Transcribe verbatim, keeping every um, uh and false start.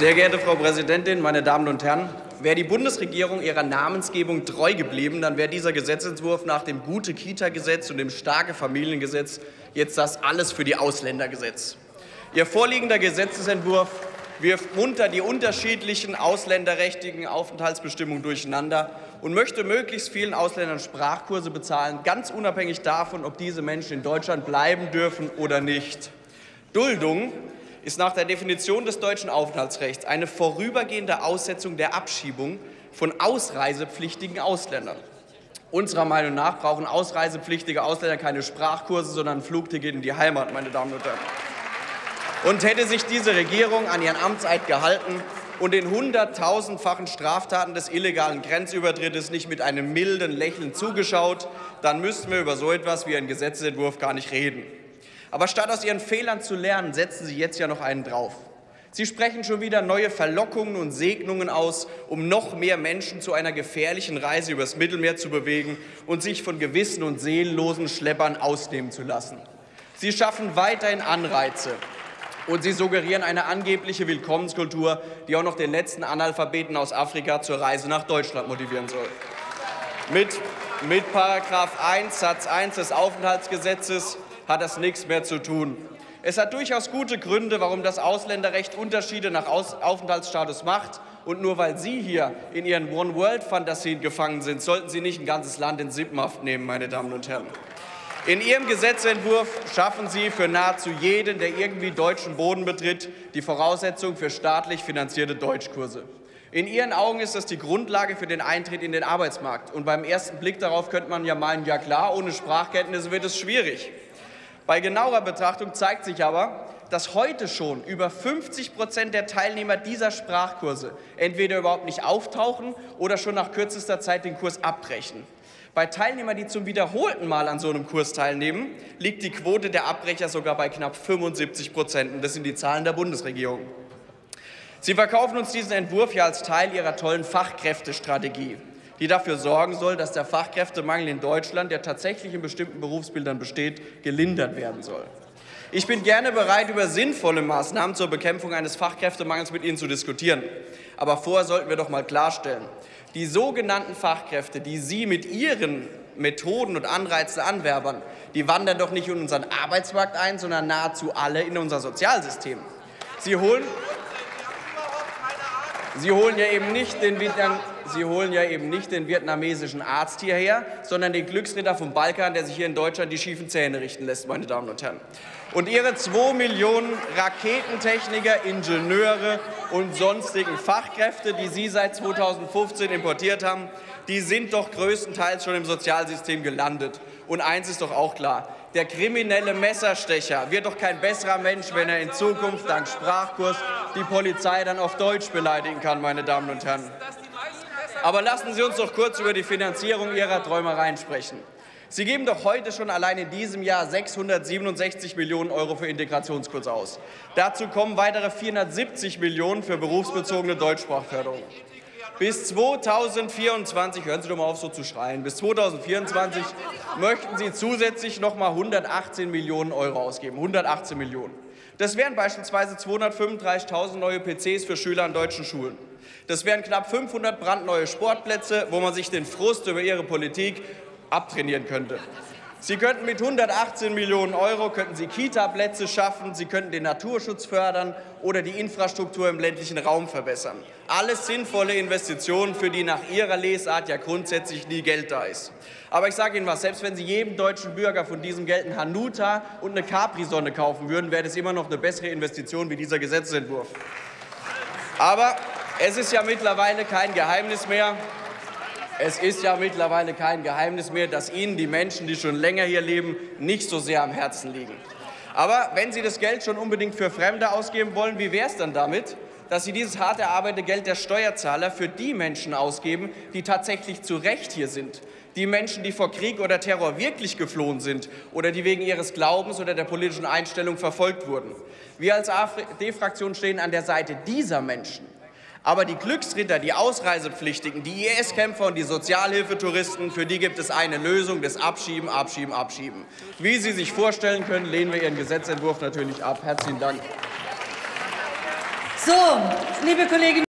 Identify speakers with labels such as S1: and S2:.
S1: Sehr geehrte Frau Präsidentin, meine Damen und Herren! Wäre die Bundesregierung ihrer Namensgebung treu geblieben, dann wäre dieser Gesetzentwurf nach dem Gute-Kita-Gesetz und dem Starke-Familiengesetz jetzt das Alles für die Ausländer-Gesetz. Ihr vorliegender Gesetzentwurf wirft munter die unterschiedlichen ausländerrechtlichen Aufenthaltsbestimmungen durcheinander und möchte möglichst vielen Ausländern Sprachkurse bezahlen, ganz unabhängig davon, ob diese Menschen in Deutschland bleiben dürfen oder nicht. Duldung ist nach der Definition des deutschen Aufenthaltsrechts eine vorübergehende Aussetzung der Abschiebung von ausreisepflichtigen Ausländern. Unserer Meinung nach brauchen ausreisepflichtige Ausländer keine Sprachkurse, sondern ein Flugticket in die Heimat, meine Damen und Herren. Und hätte sich diese Regierung an ihren Amtseid gehalten und den hunderttausendfachen Straftaten des illegalen Grenzübertrittes nicht mit einem milden Lächeln zugeschaut, dann müssten wir über so etwas wie einen Gesetzentwurf gar nicht reden. Aber statt aus Ihren Fehlern zu lernen, setzen Sie jetzt ja noch einen drauf. Sie sprechen schon wieder neue Verlockungen und Segnungen aus, um noch mehr Menschen zu einer gefährlichen Reise übers Mittelmeer zu bewegen und sich von gewissen und seelenlosen Schleppern ausnehmen zu lassen. Sie schaffen weiterhin Anreize. Und Sie suggerieren eine angebliche Willkommenskultur, die auch noch den letzten Analphabeten aus Afrika zur Reise nach Deutschland motivieren soll. Mit, mit Paragraph eins Satz eins des Aufenthaltsgesetzes hat das nichts mehr zu tun. Es hat durchaus gute Gründe, warum das Ausländerrecht Unterschiede nach Aus Aufenthaltsstatus macht. Und nur weil Sie hier in Ihren One-World-Fantasien gefangen sind, sollten Sie nicht ein ganzes Land in Sippenhaft nehmen, meine Damen und Herren. In Ihrem Gesetzentwurf schaffen Sie für nahezu jeden, der irgendwie deutschen Boden betritt, die Voraussetzung für staatlich finanzierte Deutschkurse. In Ihren Augen ist das die Grundlage für den Eintritt in den Arbeitsmarkt. Und beim ersten Blick darauf könnte man ja meinen, ja klar, ohne Sprachkenntnisse wird es schwierig. Bei genauer Betrachtung zeigt sich aber, dass heute schon über fünfzig Prozent der Teilnehmer dieser Sprachkurse entweder überhaupt nicht auftauchen oder schon nach kürzester Zeit den Kurs abbrechen. Bei Teilnehmern, die zum wiederholten Mal an so einem Kurs teilnehmen, liegt die Quote der Abbrecher sogar bei knapp fünfundsiebzig Prozent. Und das sind die Zahlen der Bundesregierung. Sie verkaufen uns diesen Entwurf ja als Teil Ihrer tollen Fachkräftestrategie, die dafür sorgen soll, dass der Fachkräftemangel in Deutschland, der tatsächlich in bestimmten Berufsbildern besteht, gelindert werden soll. Ich bin gerne bereit, über sinnvolle Maßnahmen zur Bekämpfung eines Fachkräftemangels mit Ihnen zu diskutieren. Aber vorher sollten wir doch mal klarstellen, die sogenannten Fachkräfte, die Sie mit Ihren Methoden und Anreizen anwerbern, die wandern doch nicht in unseren Arbeitsmarkt ein, sondern nahezu alle in unser Sozialsystem. Sie holen, Sie holen ja eben nicht den Vietnam Sie holen ja eben nicht den vietnamesischen Arzt hierher, sondern den Glücksritter vom Balkan, der sich hier in Deutschland die schiefen Zähne richten lässt, meine Damen und Herren. Und Ihre zwei Millionen Raketentechniker, Ingenieure und sonstigen Fachkräfte, die Sie seit zweitausendfünfzehn importiert haben, die sind doch größtenteils schon im Sozialsystem gelandet. Und eins ist doch auch klar, der kriminelle Messerstecher wird doch kein besserer Mensch, wenn er in Zukunft dank Sprachkurs die Polizei dann auf Deutsch beleidigen kann, meine Damen und Herren. Aber lassen Sie uns doch kurz über die Finanzierung Ihrer Träumereien sprechen. Sie geben doch heute schon allein in diesem Jahr sechshundertsiebenundsechzig Millionen Euro für Integrationskurse aus. Dazu kommen weitere vierhundertsiebzig Millionen für berufsbezogene Deutschsprachförderung. Bis zweitausendvierundzwanzig, hören Sie doch mal auf, so zu schreien, bis zweitausendvierundzwanzig möchten Sie zusätzlich noch mal hundertachtzehn Millionen Euro ausgeben. hundertachtzehn Millionen. Das wären beispielsweise zweihundertfünfunddreißigtausend neue P Cs für Schüler an deutschen Schulen. Das wären knapp fünfhundert brandneue Sportplätze, wo man sich den Frust über Ihre Politik abtrainieren könnte. Sie könnten mit hundertachtzehn Millionen Euro könnten Sie Kita-Plätze schaffen, Sie könnten den Naturschutz fördern oder die Infrastruktur im ländlichen Raum verbessern. Alles sinnvolle Investitionen, für die nach Ihrer Lesart ja grundsätzlich nie Geld da ist. Aber ich sage Ihnen was, selbst wenn Sie jedem deutschen Bürger von diesem Geld ein Hanuta und eine Capri-Sonne kaufen würden, wäre das immer noch eine bessere Investition wie dieser Gesetzentwurf. Aber es ist ja mittlerweile kein Geheimnis mehr, Es ist ja mittlerweile kein Geheimnis mehr, dass Ihnen die Menschen, die schon länger hier leben, nicht so sehr am Herzen liegen. Aber wenn Sie das Geld schon unbedingt für Fremde ausgeben wollen, wie wäre es dann damit, dass Sie dieses hart erarbeitete Geld der Steuerzahler für die Menschen ausgeben, die tatsächlich zu Recht hier sind? Die Menschen, die vor Krieg oder Terror wirklich geflohen sind oder die wegen ihres Glaubens oder der politischen Einstellung verfolgt wurden. Wir als A f D-Fraktion stehen an der Seite dieser Menschen. Aber die Glücksritter, die Ausreisepflichtigen, die I S-Kämpfer und die Sozialhilfetouristen, für die gibt es eine Lösung, das Abschieben, Abschieben, Abschieben. Wie Sie sich vorstellen können, lehnen wir Ihren Gesetzentwurf natürlich ab. Herzlichen Dank.
S2: So, liebe Kolleginnen